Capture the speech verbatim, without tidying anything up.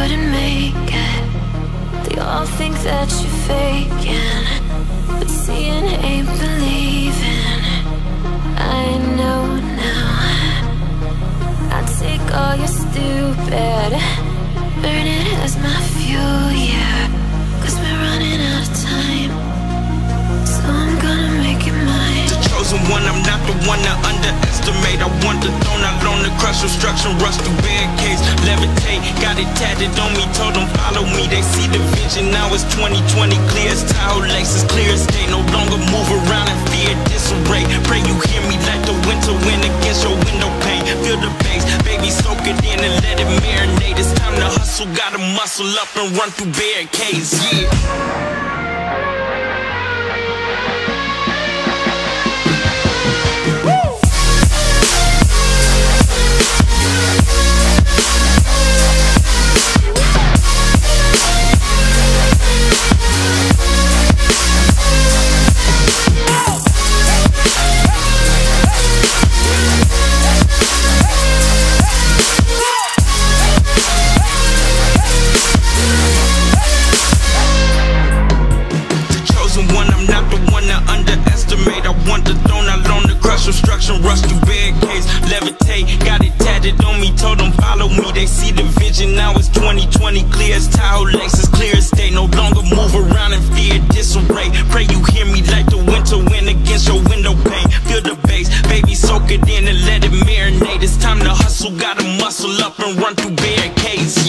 wouldn't make it. They all think that you're faking, but seeing ain't believing. I know now. I take all your stupid, burn it as my fuel, yeah. Cause we're running out of time, so I'm gonna make it mine. The chosen one, I'm not the one to underestimate. I want the throne, I learned to crush obstruction, rush through barricades, levitate. Got it tatted on me, told them follow me. They see the vision, now it's twenty twenty, clear as Tahoe laces, clear as day. No longer move around in fear, disarray. Pray you hear me like the winter wind against your window pane. Feel the bass, baby, soak it in and let it marinate. It's time to hustle, gotta muscle up and run through barricades, yeah. Obstruction, rush through barricades, levitate. Got it tatted on me, told them follow me. They see the vision, now it's twenty twenty, clear as Tahoe laces, clear as day. No longer move around in fear, disarray. Pray you hear me like the winter wind against your window pane. Feel the bass, baby, soak it in and let it marinate. It's time to hustle, gotta muscle up and run through barricades.